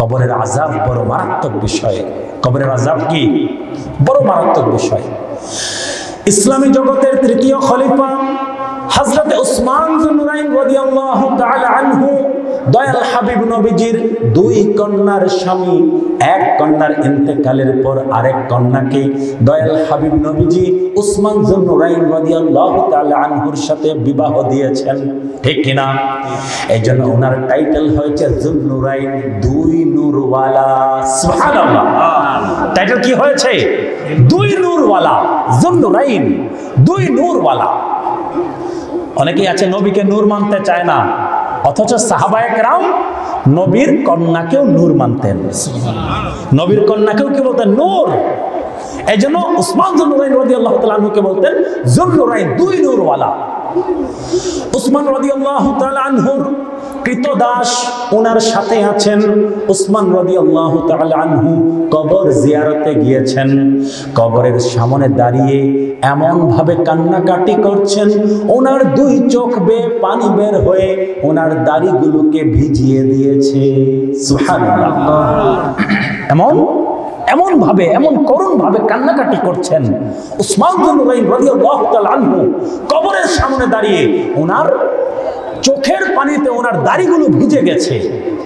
কবরের আযাব বড় মারাত্মক বিষয়। কবরের আযাব কি বড় মারাত্মক বিষয়। ইসলামী জগতের তৃতীয় খলিফা হযরত উসমান যুন্নুরাইন রাদিয়াল্লাহু তাআলা আনহু দয়াল হাবিব নবীজির দুই কন্যার স্বামী, এক কন্যার ইন্তেকালের পর আরেক কন্যাকে দয়াল হাবিব নবীজি উসমান যুন্নুরাইন রাদিয়াল্লাহু তাআলা আনহুর সাথে বিবাহ দিয়েছেন, ঠিক কিনা? এইজন্য ওনার টাইটেল হয়েছে যুন্নুরাইন, দুই নূরওয়ালা। সুবহানাল্লাহ, টাইটেল কি হয়েছে? দুই নূরওয়ালা, যুন্নুরাইন, দুই নূরওয়ালা। অনেকেই আছে নবীকে নূর মানতে চায় না, অথচ সাহাবায়ে কেরাম নবীর কন্যাকেও নূর মানতেন। নবীর কন্যাকেও কি বলতেন? নূর। এই জন্য উসমান যুন্নুরাইন রাদিয়াল্লাহু তাআলা আনহুকে বলতেন যুন্নুরাইন, দুই নূরওয়ালা। উসমান রাদিয়াল্লাহু তাআলা আনহুর কৃতদাস ওনার সাথে আছেন। উসমান রাদিয়াল্লাহু তাআলা আনহু কবর জিয়ারতে গিয়েছেন। কবরের সামনে দাঁড়িয়ে এমন ভাবে কান্নাকাটি করছেন, ওনার দুই চোখ বেয়ে পানি বের হয়ে ওনার দাড়িগুলোকে ভিজিয়ে দিয়েছে। সুবহানাল্লাহ। এমন ভাবে, এমন করুণ ভাবে কান্নাকাটি করছেন উসমান যুন্নুরাইন রাদিয়াল্লাহু তাআলা আনহু কবরের সামনে দাঁড়িয়ে। ওনার চোখের পানিতে ওনার দাড়িগুলো ভিজে গেছে।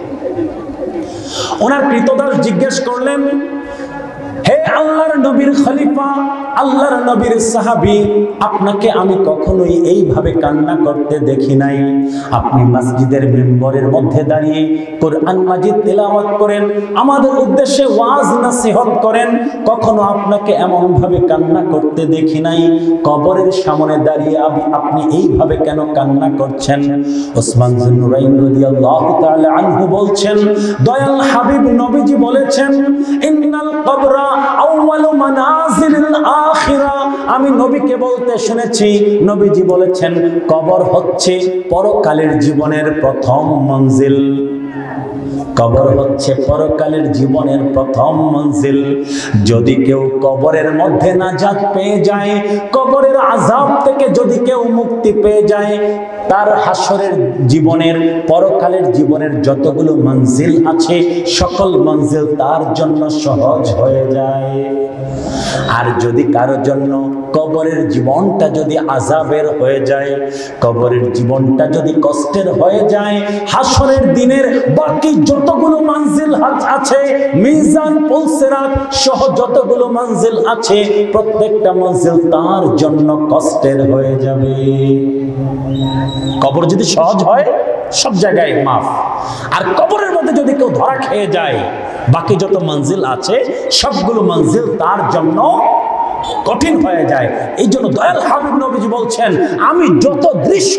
ওনার কৃতদাস জিজ্ঞেস করলেন, হে আল্লাহর নবীর খলিফা, আল্লাহর নবীর সাহাবী, আপনাকে আমি কখনোই এইভাবে কান্না করতে দেখি নাই। আপনি মসজিদের মিম্বরের মধ্যে দাঁড়িয়ে কোরআন মাজিদ তেলাওয়াত করেন, আমাদের উদ্দেশ্যে ওয়াজ নসিহত করেন, কখনো আপনাকে এমন ভাবে কান্না করতে দেখি নাই। কবরের সামনে দাঁড়িয়ে আপনি এইভাবে কেন কান্না করছেন? উসমান যুন্নুরাইন রাদিয়াল্লাহু তাআলা আনহু বলছেন, দয়াল হাবিব নবীজি বলেছেন, ইন্নাল কবরা আউয়ালু মানাজিলিল আখিরা। আমি নবীকে বলতে শুনেছি, নবীজি বলেছেন কবর হচ্ছে পরকালের জীবনের প্রথম মঞ্জিল। কবর হচ্ছে পরকালের জীবনের প্রথম মঞ্জিল। যদি কেউ কবরের মধ্যে নাজাত পেয়ে যায়, কবরের আযাব থেকে যদি কেউ মুক্তি পেয়ে যায়, তার হাসরের জীবনের, পরকালের জীবনের যতগুলো মঞ্জিল আছে সকল মঞ্জিল তার জন্য সহজ হয়ে যায়। আর যদি কারোর জন্য কবরের জীবনটা যদি আযাবের হয়ে যায়, কবরের জীবনটা যদি কষ্টের হয়ে যায়, হাসরের দিনের বাকি যতগুলো মঞ্জিল আছে, মিজান পুলসিরাত সহ যতগুলো মঞ্জিল আছে, প্রত্যেকটা মঞ্জিল তার জন্য কষ্টের হয়ে যাবে। কবর যদি সহজ হয় সব জায়গায় মাফ, আর কবরের মধ্যে যদি কেউ ধরা খেয়ে যায়, বাকি যত মঞ্জিল আছে সবগুলো মঞ্জিল তার জন্য কঠিন হয়ে যায়। এই জন্য দয়াল হাবিব নবীজি বলছেন, আমি যত দৃশ্য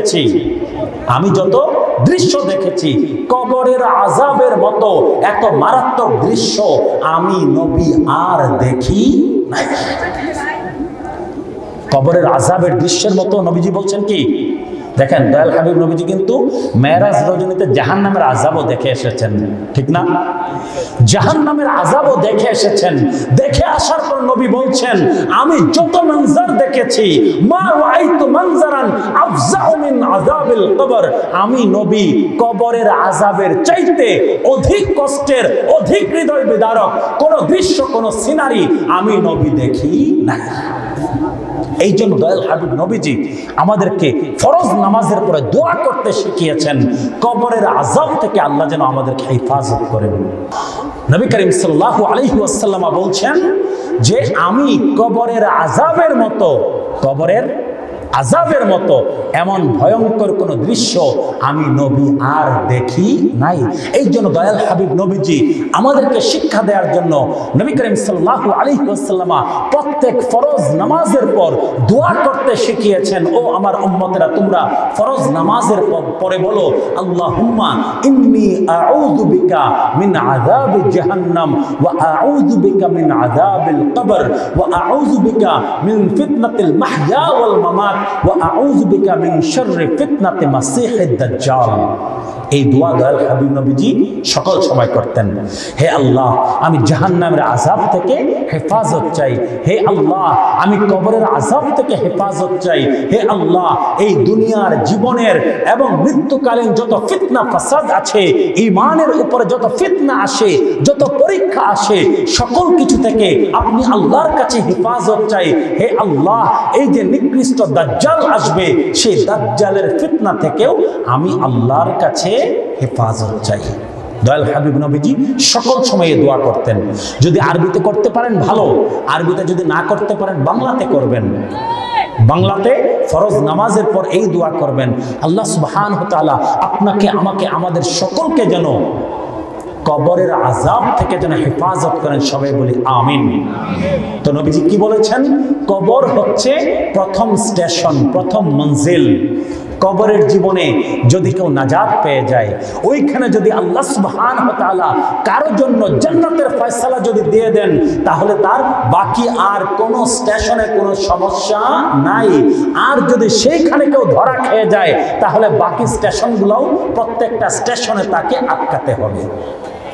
দেখেছি কবরের আযাবের মতো এত মারাত্মক দৃশ্য আমি নবী আর দেখি নাই। কবরের আযাবের দৃশ্যের মতো নবীজি বলছেন কি? দেখেন, দয়াল হাবিব নবীজি কিন্তু মেরাজ রজনীতে জাহান্নামের আযাবও দেখে এসেছেন, ঠিক না? জাহান্নামের আযাবও দেখে এসেছেন। দেখে আসার পর নবী বলছেন, আমি যত মঞ্জার দেখেছি, মা রাআইতু মঞ্জারান আফজাউ মিন আযাবিল কবর। আমি নবী কবরের আযাবের চাইতে অধিক কষ্টের, অধিক হৃদয় বিদারক কোন দৃশ্য, কোন সিনারি আমি নবী দেখি নাই। এই জন্য দয়াল হাবিব নবীজি আমাদেরকে ফরজ নামাজের পরে দোয়া করতে শিখিয়েছেন, কবরের আযাব থেকে আল্লাহ যেন আমাদেরকে হেফাজত করেন। নবী করিম সাল্লাল্লাহু আলাইহি ওয়াসাল্লাম বলছেন যে আমি কবরের আযাবের মতো এমন ভয়ঙ্কর কোন দৃশ্য আমি নবী আর দেখি নাই। এই জন্য দয়াল হাবিব নবীজি আমাদেরকে শিক্ষা দেওয়ার জন্য নবী করিম সাল্লাল্লাহু আলাইহি ওয়াসাল্লাম প্রত্যেক ফরজ নামাজের পর দোয়া করতে শিখিয়েছেন। ও আমার উম্মতেরা, তোমরা ফরজ নামাজের পরে বলো, আল্লাহুম্মা ইন্নী আউযু বিকা মিন আযাবি জাহান্নাম ওয়া আউযু বিকা মিন আযাবিল কবর ওয়া আউযু বিকা মিন ফিতনাতিল মাহইয়া ওয়াল মামাত ওয়া আউযু বিকা মিন শাররি ফিতনাতি মাসিহিদ দাজ্জাল। এই দোয়া দয়াল হাবিব নবীজি সকল সময় করতেন। হে আল্লাহ, আমি জাহান্নামের আযাব থেকে হেফাজত চাই। হে আল্লাহ, আমি কবরের আযাব থেকে হেফাজত চাই। হে আল্লাহ, এই দুনিয়ার জীবনের এবং মৃত্যুকালীন যত ফিতনা ফাসাদ আছে, ঈমানের উপরে যত ফিতনা আসে, যত পরীক্ষা আসে, সকল কিছু থেকে আপনি আল্লাহর কাছে হেফাজত চাই। হে আল্লাহ, এই যে নিকৃষ্ট দাজ্জাল আসবে, সেই দাজ্জালের ফিতনা থেকেও আমি আল্লাহর কাছে হেফাজত চাই। দয়াল হাবিব নবীজি সকল সময়ে দোয়া করতেন। যদি আরবিতে করতে পারেন ভালো, আরবিতে যদি না করতে পারেন বাংলাতে করবেন। বাংলাতে ফরজ নামাজের পর এই দোয়া করবেন, আল্লাহ সুবহানাহু ওয়া তাআলা আপনাকে, আমাকে, আমাদের সকলকে যেন কবরের আযাব থেকে যেন হেফাজত করেন। সবাই বলি আমিন। তো নবীজি কি বলেছেন? কবর হচ্ছে প্রথম স্টেশন, প্রথম মঞ্জিল। কবরের জীবনে যদি কেউ নাজাত পেয়ে যায়, ওইখানে যদি আল্লাহ সুবহানাহু ওয়া তাআলা কারো জন্য জান্নাতের ফয়সালা যদি দিয়ে দেন, তাহলে তার বাকি আর কোনো স্টেশনে কোনো সমস্যা নাই। আর যদি সেইখানে কেউ ধরা খেয়ে যায়, তাহলে বাকি স্টেশনগুলোও প্রত্যেকটা স্টেশনে তাকে আটকাতে হবে।